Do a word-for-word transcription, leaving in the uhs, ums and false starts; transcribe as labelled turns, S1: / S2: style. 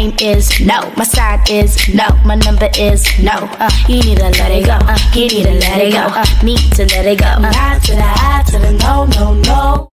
S1: name is no. My side is no. My number is no. Uh, you need to let it go. Uh, you need to let it go. Uh, need to let it go. Uh, I to the I to the no, no, no.